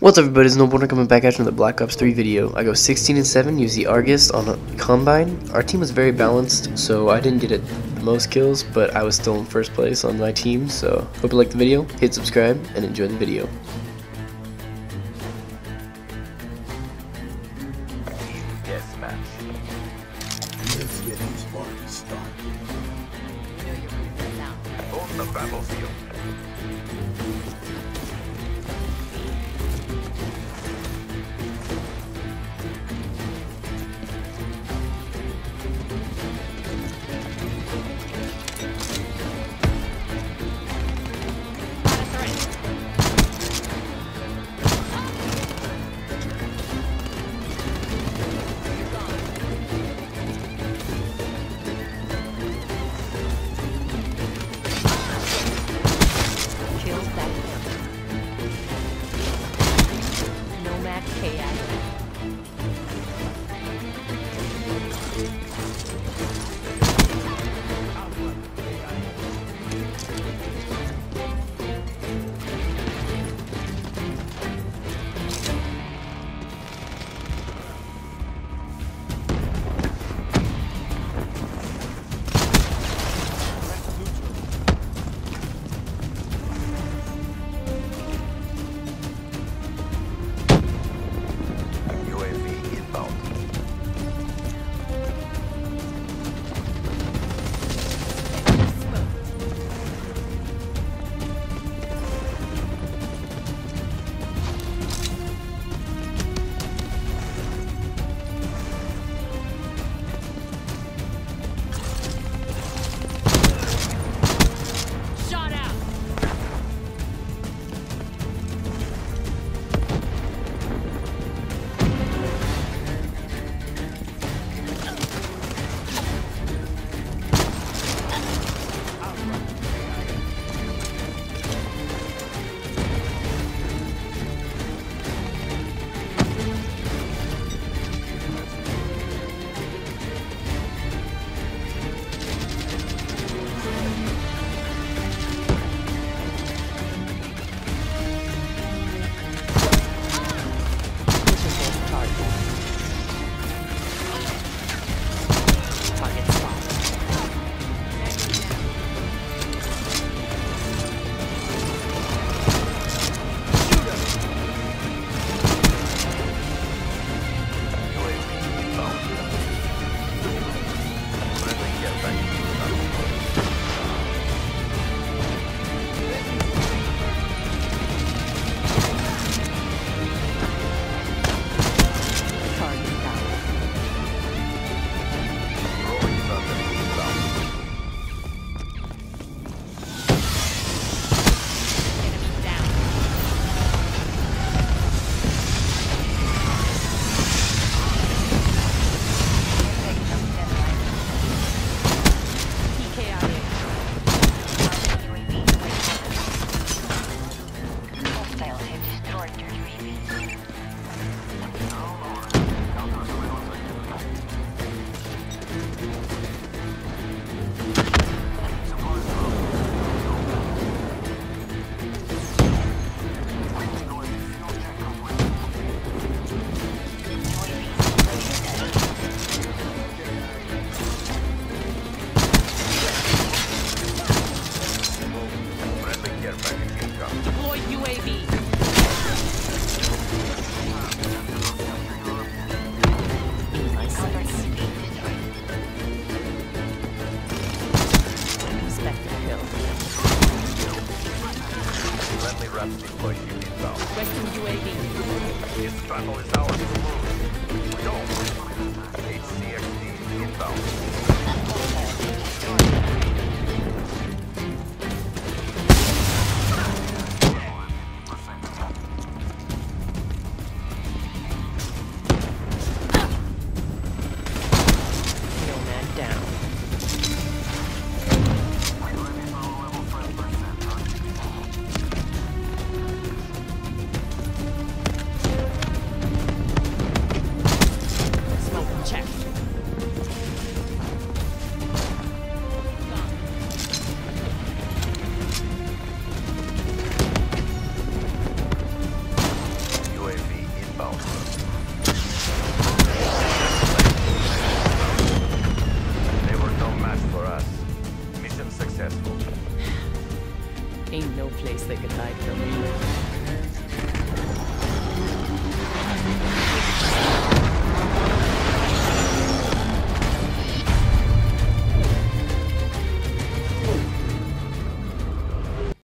What's up everybody, it's Noborner coming back at you with the Black Ops 3 video. I go 16-7, use the Argus on a Combine. Our team was very balanced, so I didn't get the most kills, but I was still in first place on my team, so hope you liked the video, hit subscribe, and enjoy the video. Deathmatch. Let's get this party started. On the battlefield. Western UAV. This battle is ours to lose. Go. HCXD inbound. Nomad down. Smoke check. I mean,